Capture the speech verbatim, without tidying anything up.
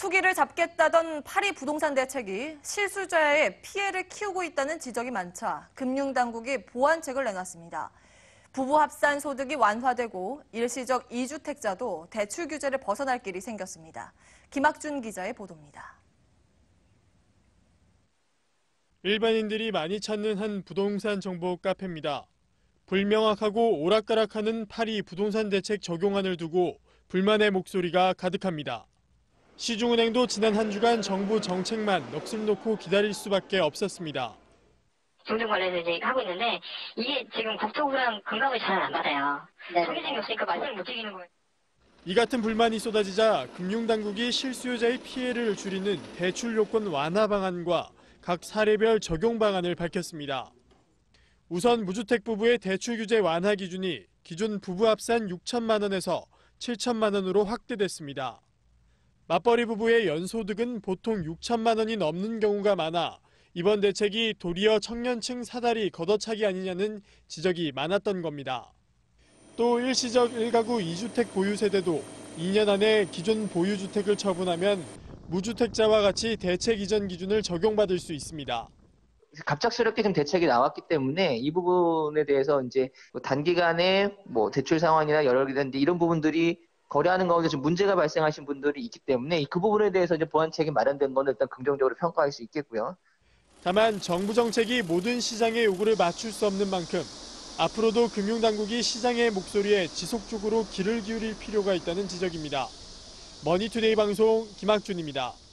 투기를 잡겠다던 파리 부동산 대책이 실수자의 피해를 키우고 있다는 지적이 많자 금융당국이 보완책을 내놨습니다. 부부 합산 소득이 완화되고 일시적 이주택자도 대출 규제를 벗어날 길이 생겼습니다. 김학준 기자의 보도입니다. 일반인들이 많이 찾는 한 부동산 정보 카페입니다. 불명확하고 오락가락하는 파리 부동산 대책 적용안을 두고 불만의 목소리가 가득합니다. 시중은행도 지난 한 주간 정부 정책만 넋을 놓고 기다릴 수밖에 없었습니다. 중증 관련해서 이제 하고 있는데 이게 지금 국토부랑 공감을 잘 안 받아요. 통계적이 없으니까 말씀을 못 드리는 거예요. 이 같은 불만이 쏟아지자 금융당국이 실수요자의 피해를 줄이는 대출 요건 완화 방안과 각 사례별 적용 방안을 밝혔습니다. 우선 무주택 부부의 대출 규제 완화 기준이 기존 부부 합산 육천만 원에서 칠천만 원으로 확대됐습니다. 맞벌이 부부의 연소득은 보통 육천만 원이 넘는 경우가 많아 이번 대책이 도리어 청년층 사다리 걷어차기 아니냐는 지적이 많았던 겁니다. 또 일시적 일 가구 이 주택 보유 세대도 이 년 안에 기존 보유주택을 처분하면 무주택자와 같이 대책 이전 기준을 적용받을 수 있습니다. 갑작스럽게 좀 대책이 나왔기 때문에 이 부분에 대해서 이제 단기간에 뭐 대출 상황이나 여러 개 되는데 이런 부분들이 거래하는 가운데 좀 문제가 발생하신 분들이 있기 때문에 그 부분에 대해서 이제 보완책이 마련된 건 일단 긍정적으로 평가할 수 있겠고요. 다만 정부 정책이 모든 시장의 요구를 맞출 수 없는 만큼 앞으로도 금융당국이 시장의 목소리에 지속적으로 귀를 기울일 필요가 있다는 지적입니다. 머니투데이 방송 김학준입니다.